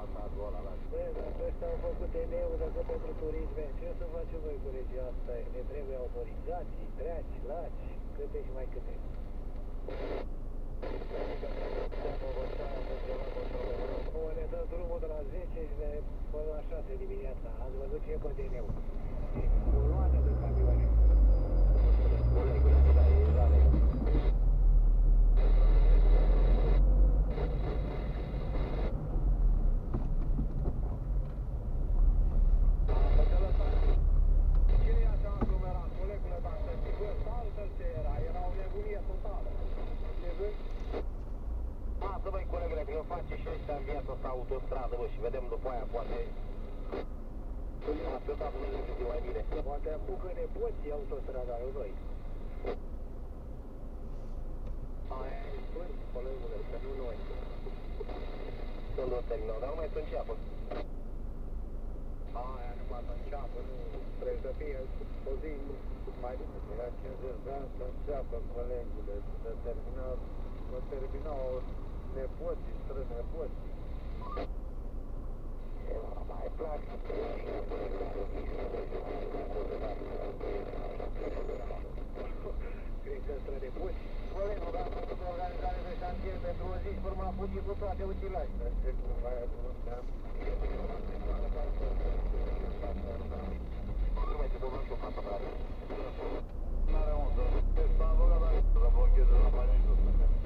cazul ăla la Băi, dacă ăștia au făcut ED-ul decât pentru turisme, ce să facem noi cu regia asta? Ne trebuie autorizații, treaci, laci, câte și mai câte. Ne dă drumul de la 10 și până la 6 dimineața. Ați văzut ce e PDN-ul. O luată de camioane. Autostradă, bă, și vedem după aia, poate atâta până le gândi mai bine. Poate apucă nepoții autostrada lui noi. Aia e spânt, colegule, că nu noi. Când o terminau, dar nu mai sunt ceapă. Aia numai să înceapă, nu trebuie să fie o zi mai bine. Era 50 de ani să înceapă, colegule, să terminau nepoții, strănepoții. Mai plac. Cred că strănepoți. Colegul, dacă a făcut o organizare de șantier pentru o zi, urma a fugit cu toate utilajele. Ce cumva e bună. Nu mai te doblam și o fată tare. N-are unde. S-a băgat la să blocheze la banii jos.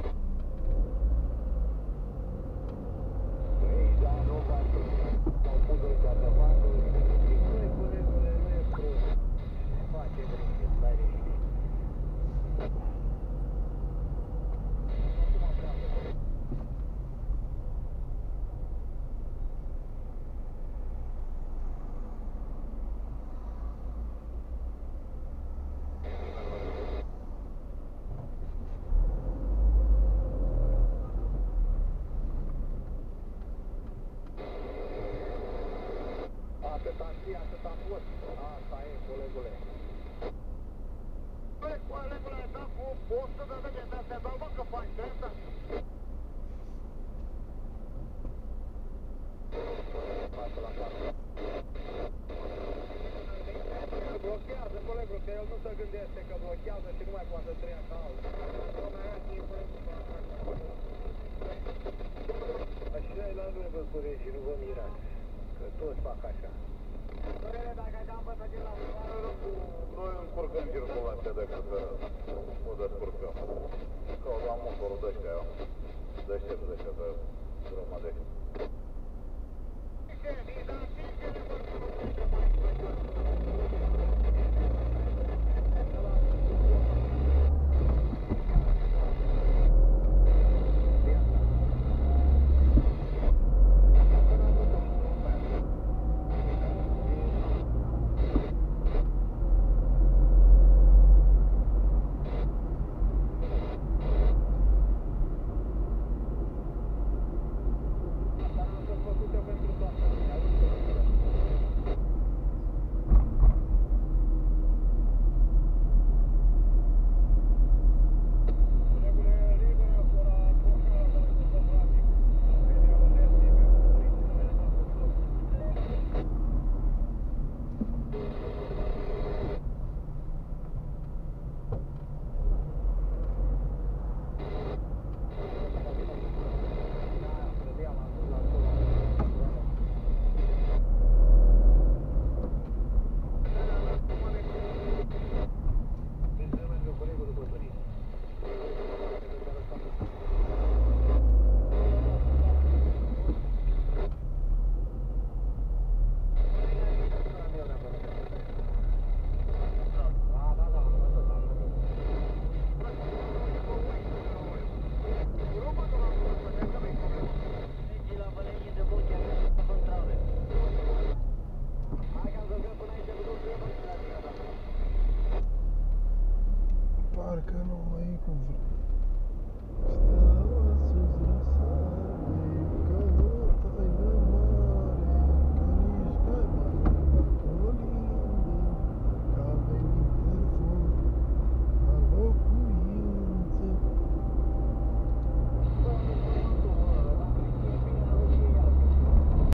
Ei, da, nu va fi. Au pus o ceată față. Noi, colegule, nu e prost. Face greșit, stai liniștit. Atâta pot. Asta e, colegule. Băi, colegule, da cu 100 de vegete astea, dar bă, că faci de asta? Față la față. Blochează, colegul, că el nu se gândește că blochează și nu mai poate trăia ca altul. Așa e la noi, vă cureți și nu vă mirați, că toți fac așa. Părere, dacă am păsăgit la ușoară, Noi încurcăm circulația decât o descurcăm. Căutam motorul de ăștia, deștept de ăștia de drumă de